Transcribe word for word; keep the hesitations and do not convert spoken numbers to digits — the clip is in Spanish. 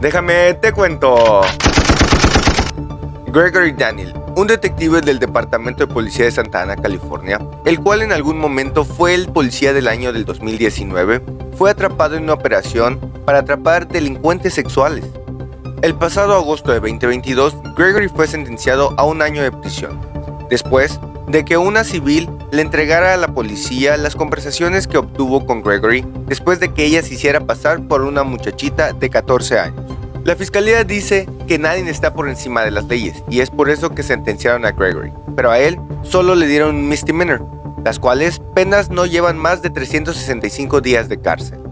Déjame te cuento. Gregory Daniel, un detective del Departamento de Policía de Santa Ana, California, el cual en algún momento fue el policía del año del dos mil diecinueve, fue atrapado en una operación para atrapar delincuentes sexuales. El pasado agosto de veinte veintidós, Gregory fue sentenciado a un año de prisión, después de que una civil le entregara a la policía las conversaciones que obtuvo con Gregory después de que ella se hiciera pasar por una muchachita de catorce años. La fiscalía dice que nadie está por encima de las leyes y es por eso que sentenciaron a Gregory, pero a él solo le dieron un misdemeanor, las cuales penas no llevan más de trescientos sesenta y cinco días de cárcel.